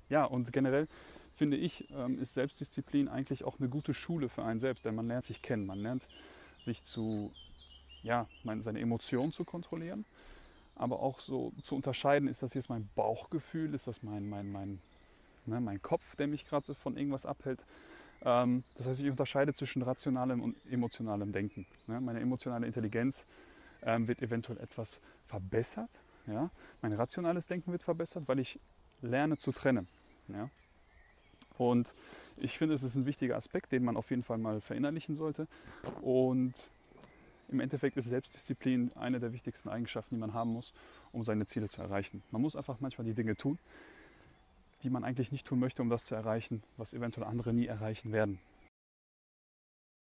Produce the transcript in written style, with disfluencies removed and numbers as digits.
Ja, und generell finde ich, ist Selbstdisziplin eigentlich auch eine gute Schule für einen selbst, denn man lernt sich kennen, man lernt sich seine Emotionen zu kontrollieren, aber auch so zu unterscheiden, ist das jetzt mein Bauchgefühl, ist das mein Kopf, der mich gerade von irgendwas abhält. Das heißt, ich unterscheide zwischen rationalem und emotionalem Denken. Ne? Meine emotionale Intelligenz wird eventuell etwas verbessert. Ja? Mein rationales Denken wird verbessert, weil ich lerne zu trennen. Ja? Und ich finde, es ist ein wichtiger Aspekt, den man auf jeden Fall mal verinnerlichen sollte. Und im Endeffekt ist Selbstdisziplin eine der wichtigsten Eigenschaften, die man haben muss, um seine Ziele zu erreichen. Man muss einfach manchmal die Dinge tun, die man eigentlich nicht tun möchte, um das zu erreichen, was eventuell andere nie erreichen werden.